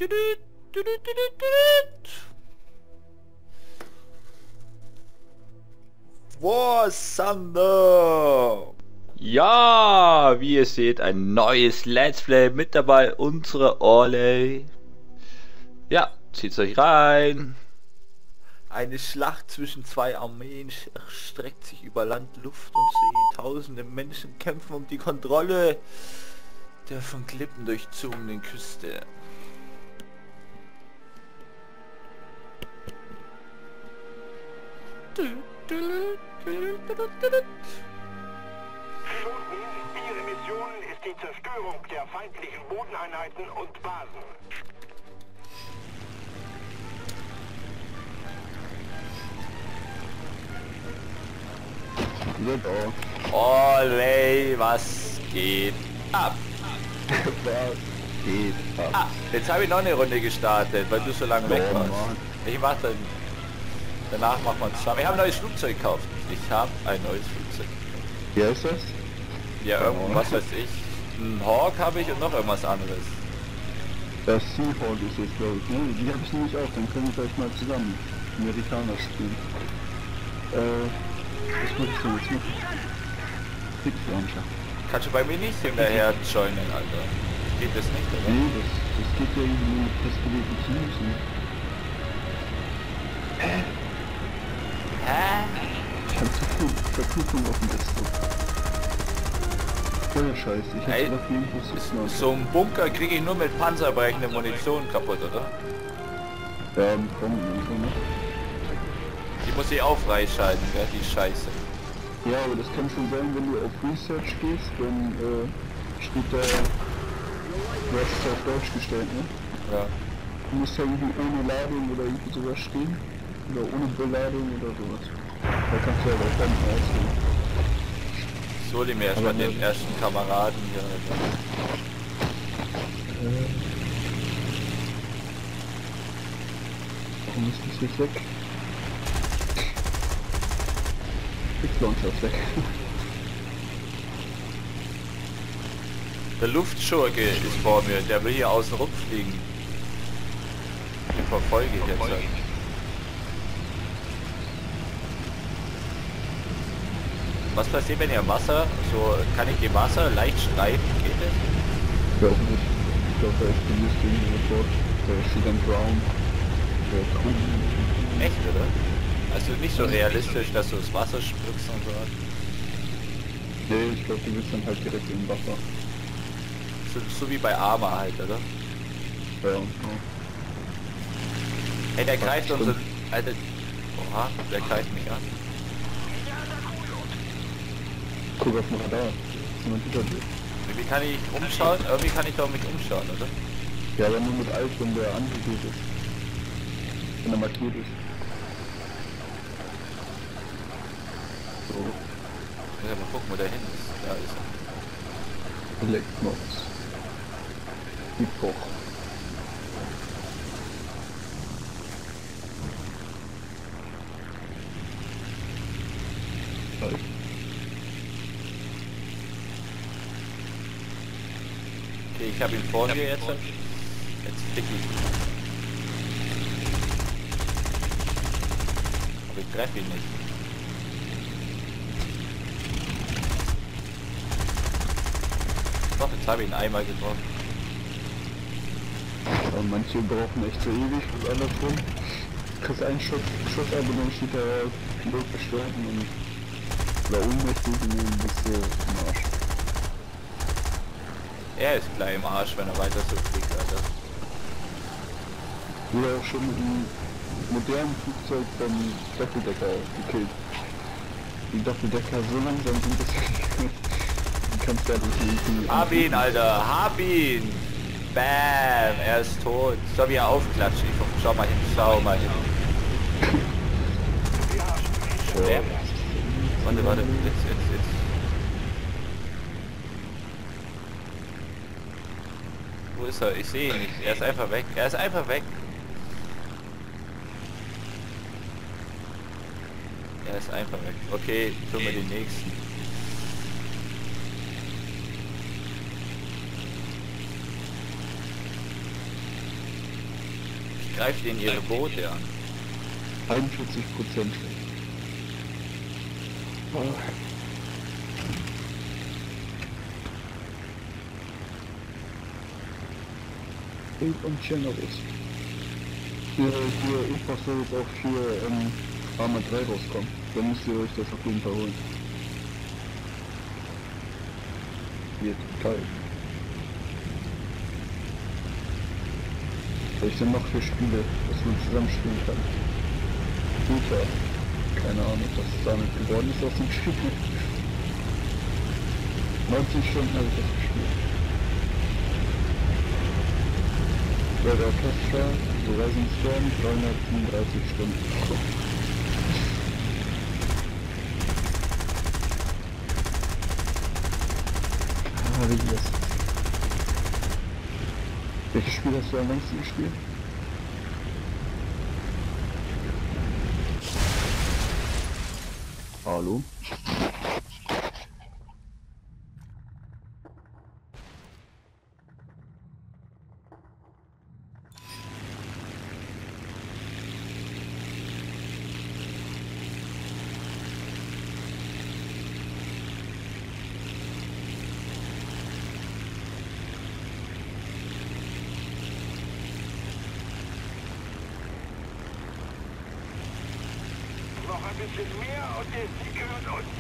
War Thunder! Ja, wie ihr seht, ein neues Let's Play mit dabei, unsere Orley. Ja, zieht's euch rein. Eine Schlacht zwischen zwei Armeen streckt sich über Land, Luft und See. Tausende Menschen kämpfen um die Kontrolle der von Klippen durchzogenen Küste. Piloten, Ihre Mission ist die Zerstörung der feindlichen Bodeneinheiten und Basen. Orley, was geht ab? Was geht ab? Ah, jetzt habe ich noch eine Runde gestartet, weil du so lange weg warst. Mann. Ich mach dann... Danach machen wir zusammen. Ich habe ein neues Flugzeug gekauft. Ich habe ein neues Flugzeug. Wie heißt das? Ja, irgendwas weiß ich. Ein Hawk habe ich und noch irgendwas anderes. Das Seahawk ist jetzt, glaube ich, ne? Die habe ich nämlich auch, dann können wir vielleicht mal zusammen Amerikaner spielen. Was muss ich denn jetzt machen? Fixlauncher. Kannst du bei mir nicht hinterher joinen, Alter? Geht das nicht, oder? Nee, das geht ja irgendwie nur mit festgelegten Teams, ne? Hä? Ich hab zu viel Verknüpfung auf dem Desktop. Voll scheiße, ich Ey, hab auf jeden Fall Fixlauncher. So ein Bunker kriege ich nur mit panzerbrechender Munition kaputt, oder? Ja, mit Bomben und so, ne? Die muss ich auch freischalten, gell? Die Scheiße. Ja, aber das kann schon sein, wenn du auf Research gehst, dann steht da, du hast es auf Deutsch gestellt, ne? Ja. Du musst ja irgendwie ohne Ladung oder irgendwie sowas stehen. Oder ohne Beladung oder sowas. Da kannst du ja auch Bomben auswählen. So, die mir erstmal den ersten Kameraden hier. Warum ist das jetzt weg? Fixlauncher ist weg. Der Luftschurke ist vor mir, der will hier außen rumfliegen. Den verfolge ich jetzt. Halt. Was passiert, wenn ihr Wasser, so kann ich im Wasser leicht streifen, geht das? Ich weiß nicht. Ich glaube, da explodierst du irgendwie sofort. Da steht dann Drown. Echt, oder? Also nicht so realistisch, dass du das Wasser sprichst und so. Nee, ich glaube, du bist dann halt direkt im Wasser. So wie bei Arma halt, oder? Ja. Hey, der greift uns... Alter... Oha, der greift mich an. Guck auf den Radar. Ist jemand hinter dir? Wie kann ich umschauen? Irgendwie kann ich doch mich umschauen, oder? Ja, aber nur mit Alt, wenn der angesiedelt ist. Wenn er markiert ist. So. Ich muss mal gucken, wo der hin ist. Da ist er. Elektmox. Mittwoch. Halt. Okay, ich habe ihn vor mir jetzt. Jetzt fick ich ihn. Aber ich treffe ihn nicht. Doch, jetzt habe ich ihn einmal getroffen. Aber manche brauchen echt so ewig und andersrum. Du kriegst einen Schuss ab und dann steht der Pilot gestorben und oder ohnmächtig und dann bist du im Arsch. Er ist gleich im Arsch, wenn er weiter so fliegt, Alter. Wurde auch schon mit einem modernen Flugzeug beim Doppeldecker gekillt. Die Doppeldecker so langsam sind, dass du kannst ja nicht irgendwie... Hab ihn, Alter, hab ihn! Bam, er ist tot. Soll wir aufklatschen? Ich schau mal hin, schau mal hin. Ja. Warte, jetzt. Wo ist er? Ich sehe ihn nicht. Er ist einfach weg. Er ist einfach weg. Er ist einfach weg. Okay, tun wir den nächsten. Greift ihr in ihre Boote an? 41%. Oh. Und Generous. Hier Import soll jetzt auch für Arma 3 rauskommen. Dann müsst ihr euch das auf jeden Fall holen. Hier, total. Was ich denn noch für Spiele, was man zusammen spielen kann? Super. Keine Ahnung, was damit geworden ist aus dem Spiel. 90 Stunden habe ich das gespielt. Red Orchestra, Horizon Storm, 337 Stunden. Ah, wie das. Welches Spiel hast du am längsten gespielt? Hallo? Noch ein bisschen mehr und der Sieg gehört uns.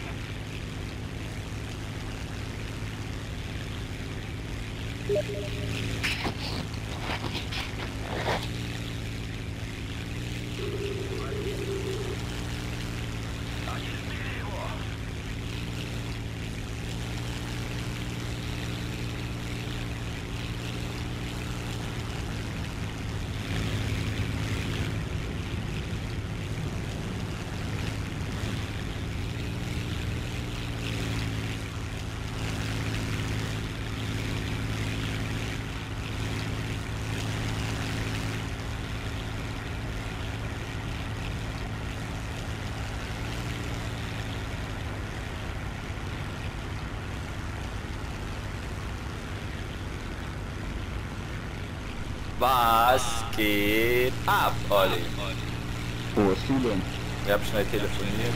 Was geht ab, Olli? Wo hast du denn? Ich hab schnell telefoniert.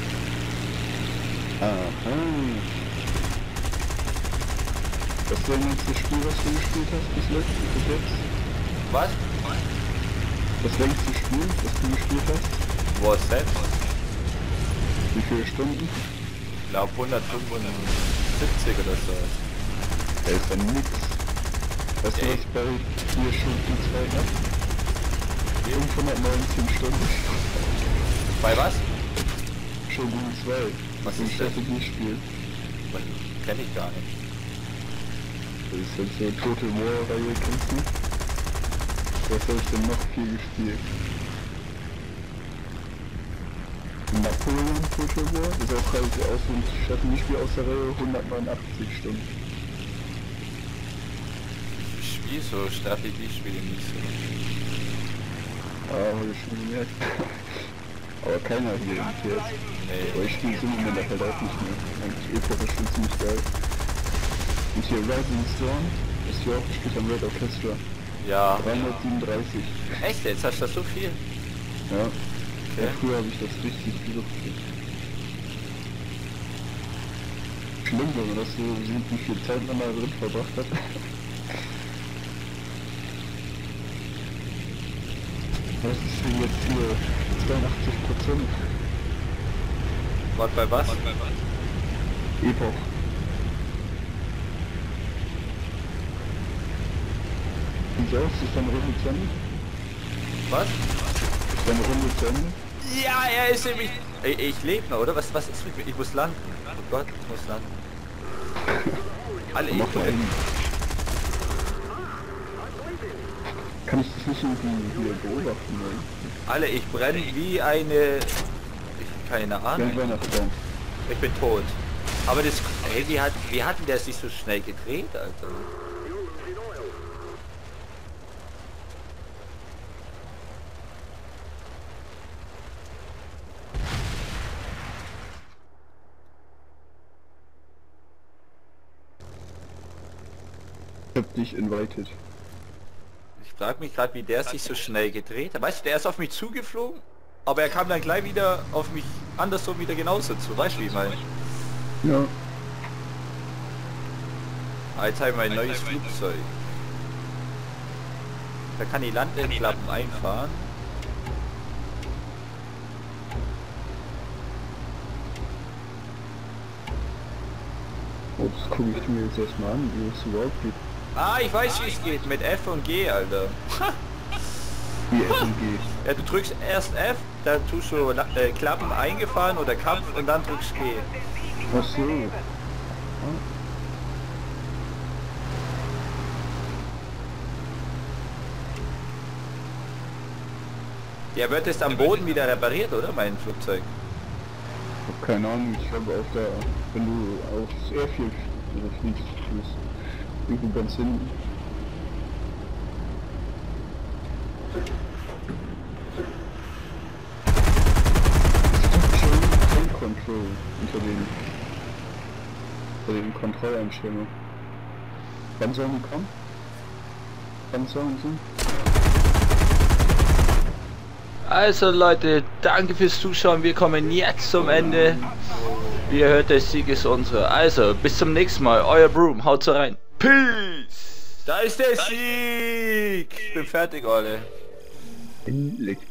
Aha. Das ist dein nächstes Spiel, was du gespielt hast bis jetzt? Was? Das längste Spiel, das du gespielt hast? Wo ist das? Wie viele Stunden? Ich glaube 175 oder so. Da ist dann nix. Weißt du, Ey. was bei 4 Stunden 2 hat? 519 Stunden. Bei was? Shogun 2. Was ein ist das? Strategiespiel. Kenn ich gar nicht. Das ist halt so Total War-Reihe, kennst du? Was habe ich denn noch viel gespielt? Napoleon Total War ist auch halt aus dem Strategiespiel aus der Reihe 189 Stunden. Ich spiele so Strategiespiele nicht so. Ah, habe ich schon gemerkt. Aber keiner hier im TS. Aber Nee. ich spiele es im Moment halt auch nicht mehr. Eigentlich Epoch ist schon ziemlich geil. Und hier Rising Storm ist hier auch gespielt am Red Orchestra. Ja. 337. Echt? Jetzt hast du das so viel? Ja. Okay. Ja, früher habe ich das richtig gesucht. Schlimm, wenn man das so sieht, wie viel Zeit man da drin verbracht hat. Was ist denn jetzt hier? 82%. Warte, bei was? Epoch. Und selbst ist deine Runde zu Ende? Was? Ist deine Runde zu Ende? Ja, er ist nämlich... Ich lebe noch, oder? Was ist mit mir? Ich muss landen. Oh Gott, ich muss landen. Alle, Mach mal einen. Kann ich das nicht irgendwie hier beobachten? Ne? alle, ich brenne wie eine... keine Ahnung. Wenn Weihnachtsbaum. Ich bin tot. Aber das... Hey, wie hat denn der sich so schnell gedreht, Alter? Ich hab dich invited. Ich frag mich gerade, wie der sich so schnell gedreht hat. Weißt du, der ist auf mich zugeflogen, aber er kam dann gleich wieder auf mich andersrum wieder genauso zu. Weißt du, wie ich meine? Ja. Jetzt habe ich mein neues Flugzeug. Da kann die Landeklappen einfahren. Oh, das gucke ich mir jetzt erstmal an, wie es überhaupt geht. Ah, ich weiß, wie es geht. Mit F und G, Alter. Wie F und G. Ja, du drückst erst F, dann tust du Klappen eingefahren oder Kampf und dann drückst G. Ach so. Der wird jetzt am Boden wieder repariert, oder? Mein Flugzeug. Ich hab keine Ahnung, ich habe auf der, wenn du aufs Airfield fliegst, ist irgendwo ganz hinten. Train Control unter den Kontrolleinstellungen. Wann sollen die kommen? Wann sollen sie? Also Leute, danke fürs Zuschauen. Wir kommen jetzt zum Ende. Wie ihr hört, der Sieg ist unsere. Also, bis zum nächsten Mal. Euer Broom. Haut rein. Peace! Da ist der Sieg! Ich bin fertig, alle. Endlich.